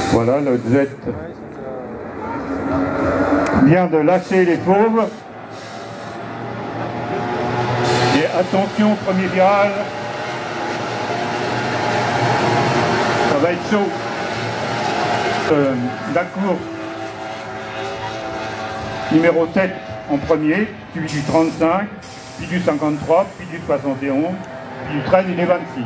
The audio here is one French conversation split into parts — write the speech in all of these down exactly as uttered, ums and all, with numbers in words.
Voilà, le Z vient de lâcher les fauves. Et attention, premier virage. Ça va être chaud. Euh, la course numéro sept en premier, suivi du trente-cinq, puis du cinquante-trois, puis du soixante et onze, puis du treize et du vingt-six.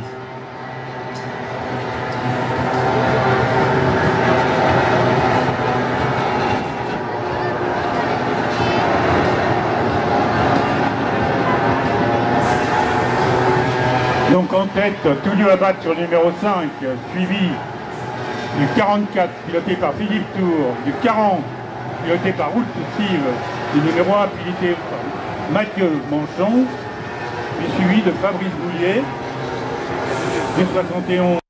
Donc en tête, Tullio Abad sur le numéro cinq, suivi du quarante-quatre, piloté par Philippe Tour, du quarante, piloté par Ruth Steve, du numéro un, piloté par Mathieu Manchon, puis suivi de Fabrice Boulier, du soixante et onze.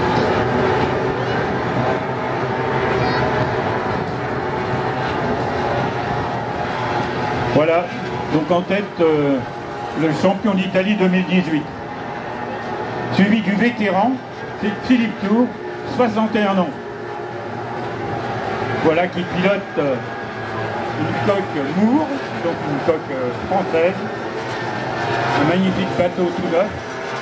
Voilà, donc en tête, euh, le champion d'Italie deux mille dix-huit. Suivi du vétéran, c'est Philippe Tour, soixante et un ans. Voilà qui pilote euh, une coque Moore, donc une coque euh, française. Un magnifique bateau tout neuf.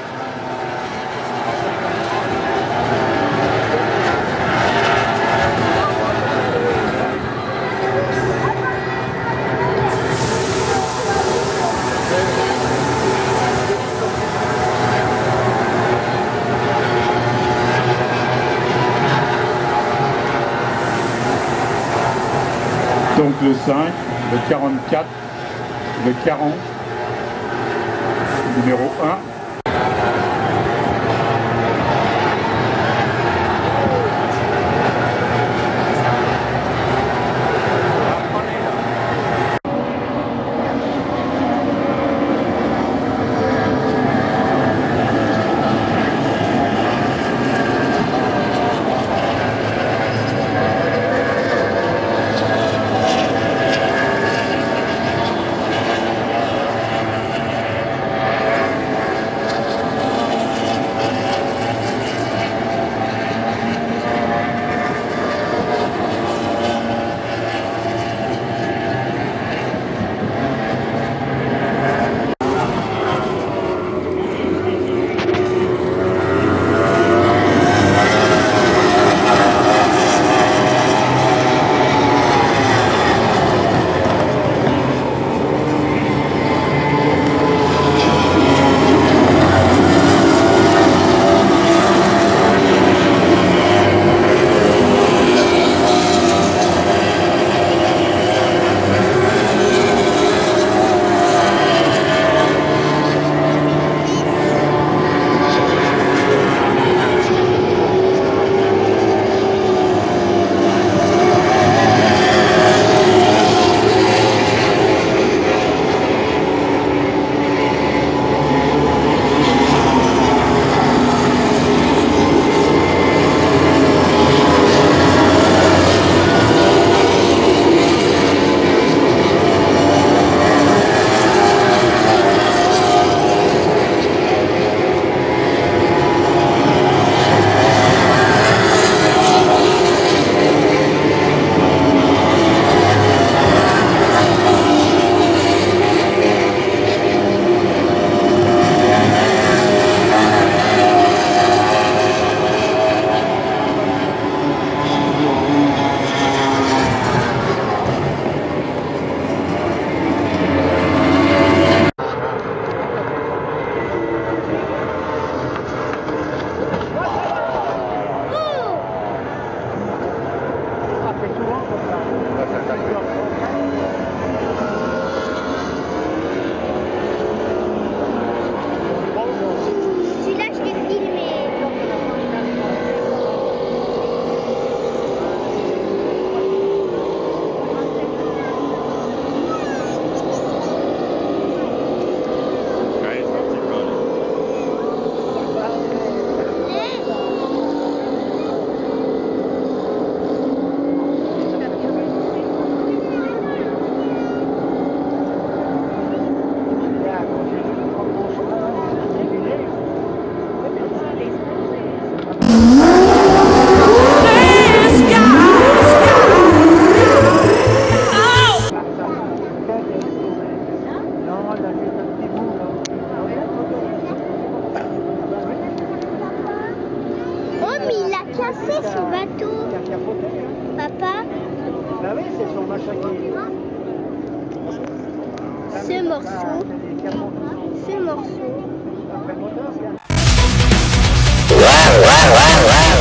Donc le cinq, le quarante-quatre, le quarante, numéro un. là, j'ai un petit bout, là. Oh, mais il a cassé ce bateau. Papa, Bah oui, c'est son machin qui... ce morceau, ce morceau. Après le moteur, c'est un...